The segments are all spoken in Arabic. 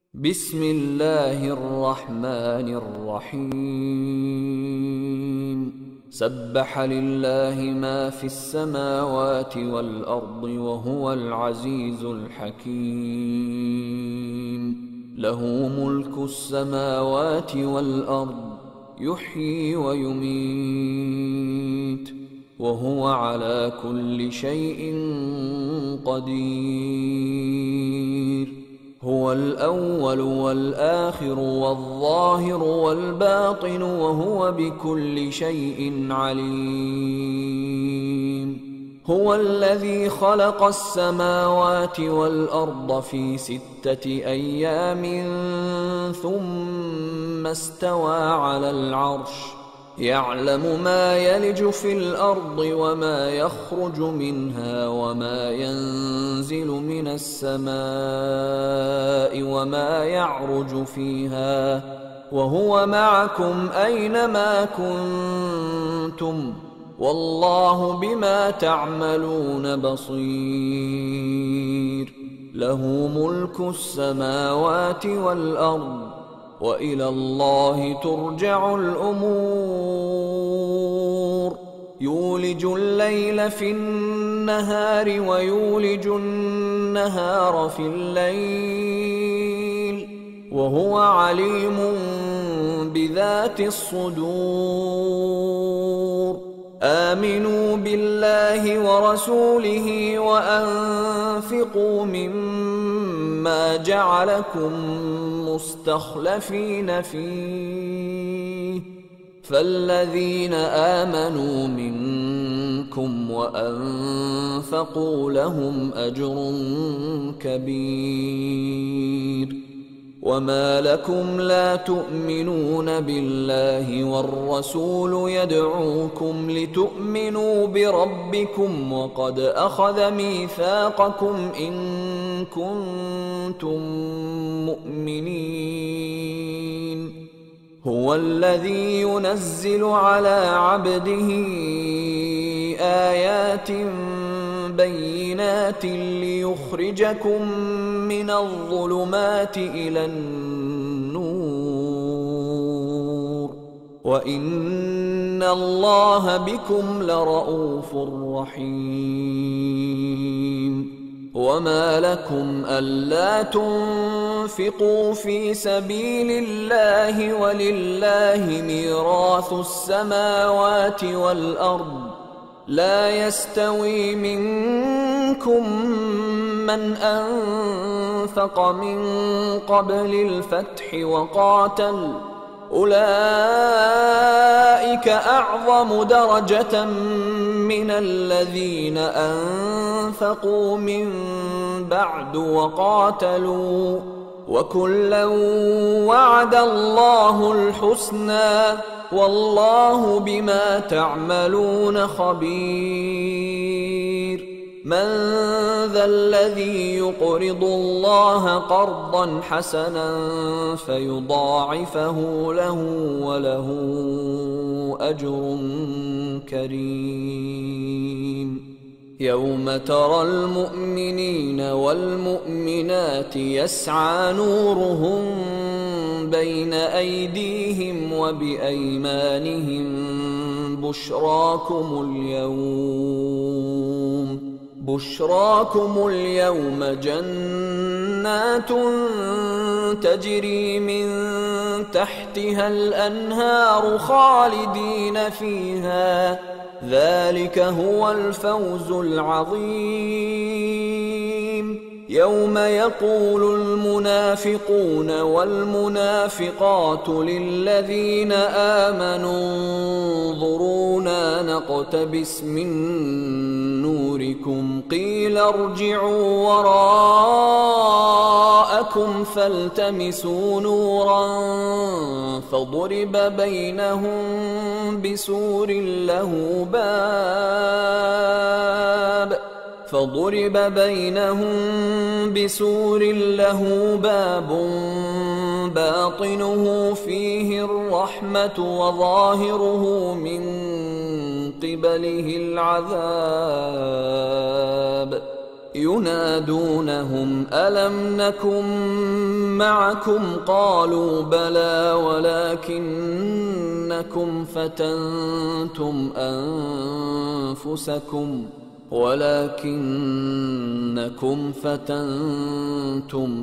بسم الله الرحمن الرحيم سبح لله ما في السماوات والأرض وهو العزيز الحكيم له ملك السماوات والأرض يحيي ويميت وهو على كل شيء قدير هو الأول والآخر والظاهر والباطن وهو بكل شيء عليم هو الذي خلق السماوات والأرض في 6 أيام ثم استوى على العرش يعلم ما يلج في الأرض وما يخرج منها وما ينزل من السماء وما يعرج فيها وهو معكم أينما كنتم والله بما تعملون بصير له ملك السماوات والأرض وإلى الله ترجع الأمور يولج الليل في النهار ويولج النهار في الليل وهو عليم بذات الصدور آمنوا بالله ورسوله وأنفقوا مما جعلكم مستخلفين فيه فالذين آمنوا منكم وأنفقوا لهم أجر كبير وما لكم لا تؤمنون بالله والرسول يدعوكم لتؤمنوا بربكم وقد أخذ ميثاقكم إن كنتم مؤمنين هو الذي ينزل على عبده آيات بينات ليخرجكم من الظلمات إلى النور وإن الله بكم لرؤوف رحيم وما لكم ألا تنفقوا في سبيل الله ولله ميراث السماوات والأرض لا يستوي منكم من أنفق من قبل الفتح وقاتل أولئك أعظم درجة من الذين أنفقوا من بعد وقاتلوا وكلا وعد الله الحسنى والله بما تعملون خبير من ذا الذي يقرض الله قرضا حسنا فيضاعفه له وله أجر كريم يوم ترى المؤمنين والمؤمنات يسعى نورهم بين أيديهم وبأيمانهم بشراكم اليوم جنات تجري من تحتها الأنهار خالدين فيها ذلك هو الفوز العظيم يوم يقول المنافقون والمنافقات للذين آمنوا انظرونا نقتبس من نوركم قيل ارجعوا وراءكم فالتمسوا نورا فضرب بينهم بسور له باب باطنه فيه الرحمة وظاهره من قبله العذاب ينادونهم ألم نكن معكم قالوا بلى ولكنكم فتنتم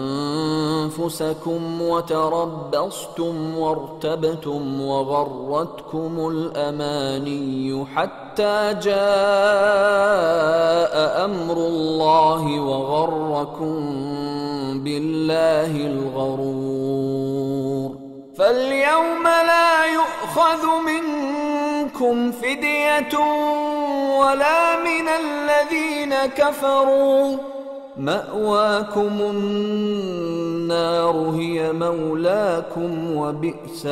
أنفسكم وتربصتم وارتبتم وغرتكم الأماني حتى جاء أمر الله وغركم بالله الغرور فاليوم لا يؤخذ منكم فدية ولا من الذين كفروا مأواكم النار هي مولاكم وبئس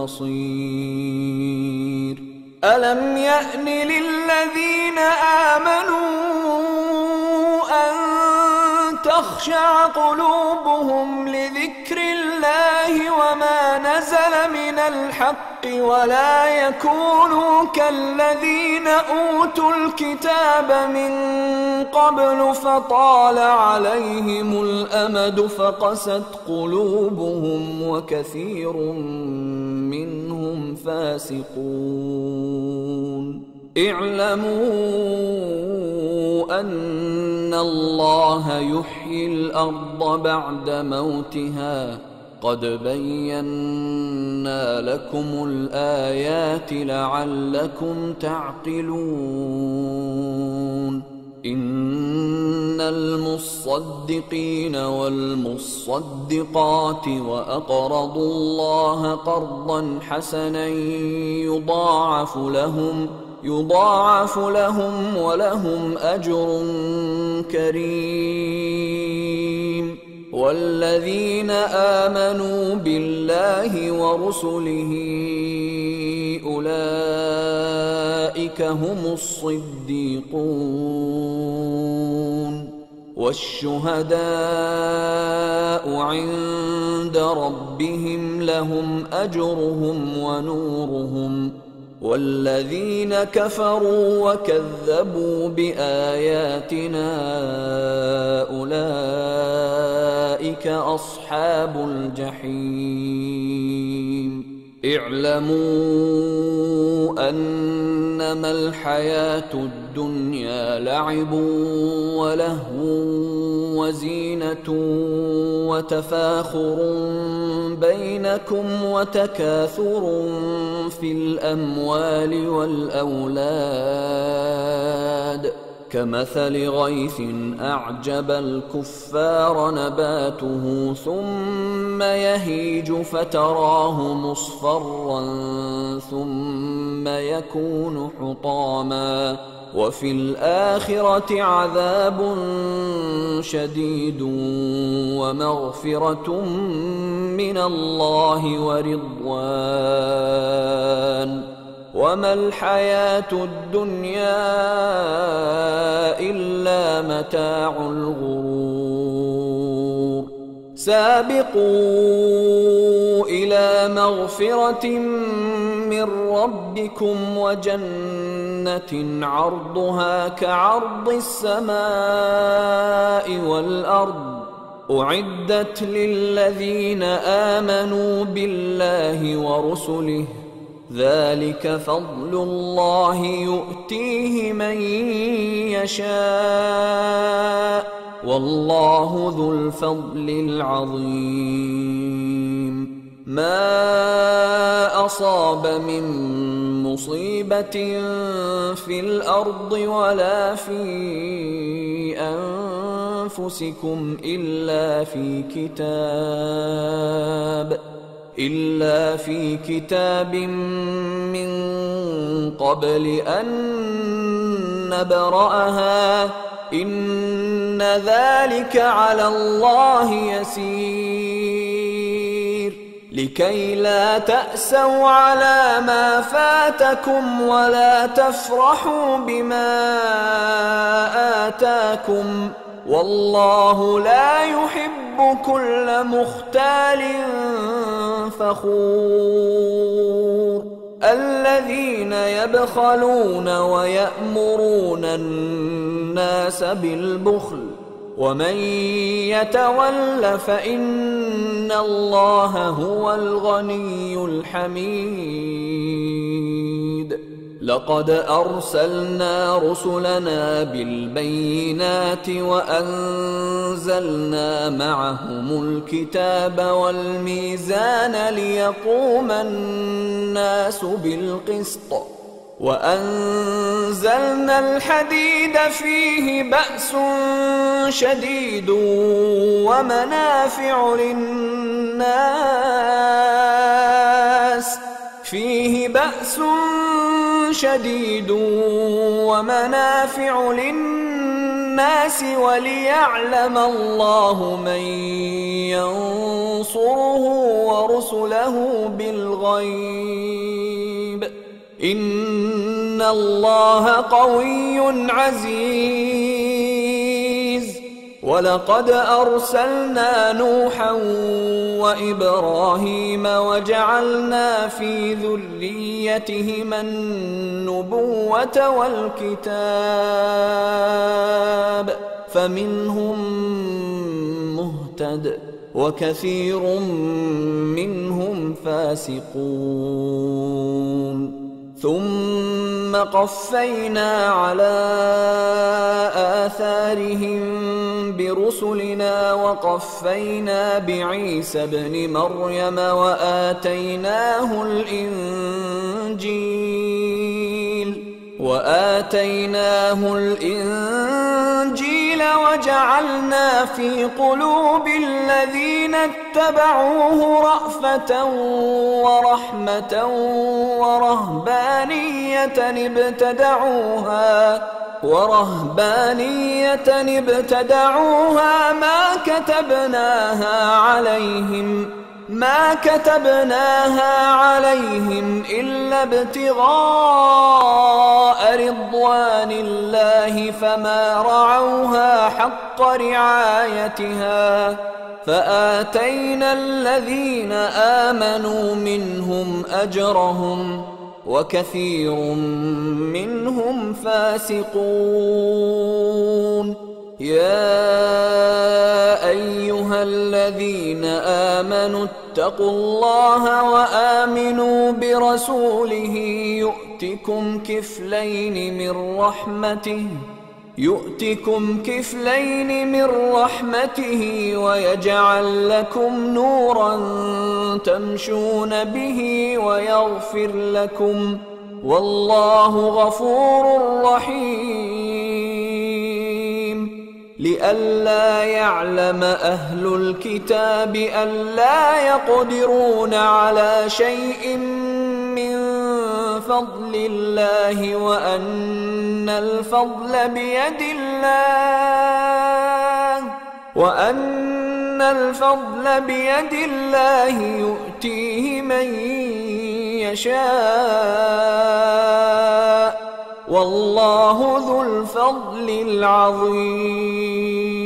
المصير ألم يأن للذين آمنوا أن تخشع قلوبهم لذكر الله وما نزل من الحق ولا يكونوا كالذين أوتوا الكتاب من قبل فطال عليهم الأمد فقست قلوبهم وكثير منهم فاسقون اعلموا أن الله يحيي الأرض بعد موتها قد بينا لكم الآيات لعلكم تعقلون إن المصدقين والمصدقات وأقرضوا الله قرضا حسنا يضاعف لهم ولهم أجر كريم والذين آمنوا بالله ورسله أولئك هم الصديقون والشهداء عند ربهم لهم أجرهم ونورهم والذين كفروا وكذبوا بآياتنا أولئك أصحاب الجحيم اعلموا أنما الحياة الدنيا لعب ولهو وزينة وتفاخر بينكم وتكاثر في الأموال والأولاد كمثل غيث أعجب الكفار نباته ثم يهيج فتراه مصفرا ثم يكون حطاما وفي الآخرة عذاب شديد ومغفرة من الله ورضوان وما الحياة الدنيا إلا متاع الغرور سابقوا إلى مغفرة من ربكم وجنة عرضها كعرض السماء والأرض أعدت للذين آمنوا بالله ورسله ذلك فضل الله يؤتيه من يشاء والله ذو الفضل العظيم ما أصاب من مصيبة في الأرض ولا في أنفسكم إلا في كتاب من قبل أن نبرأها إن ذلك على الله يسير لكي لا تأسوا على ما فاتكم ولا تفرحوا بما آتاكم والله لا يحب كل مختال فخور الذين يبخلون ويأمرون الناس بالبخل ومن يتول فإن الله هو الغني الحميد. لقد أرسلنا رسلنا بالبينات وأنزلنا معهم الكتاب والميزان ليقوم الناس بالقسط وأنزلنا الحديد فيه بأس شديد ومنافع للناس وليعلم الله من ينصره ورسله بالغيب إن الله قوي عزيز. ولقد أرسلنا نوحا وإبراهيم وجعلنا في ذريتهما النبوة والكتاب فمنهم مهتد وكثير منهم فاسقون. ثم قفينا على آثارهم برسلنا وقفينا بعيسى ابن مريم وآتيناه الإنجيل وجعلنا في قلوب الذين اتبعوه رأفة ورحمة ورهبانية ابتدعوها ما كتبناها عليهم إلا ابتغاء رضوان الله فما رعوها حق رعايتها فآتينا الذين آمنوا منهم أجرهم وكثير منهم فاسقون. يا أيها الذين آمنوا اتقوا الله وآمنوا برسوله يؤتكم كفلين من رحمته ويجعل لكم نورا تمشون به ويغفر لكم والله غفور رحيم. لئلا يعلم أهل الكتاب ألا يقدرون على شيء من فضل الله وأن الفضل بيد الله يؤتيه من يشاء والله ذو الفضل العظيم.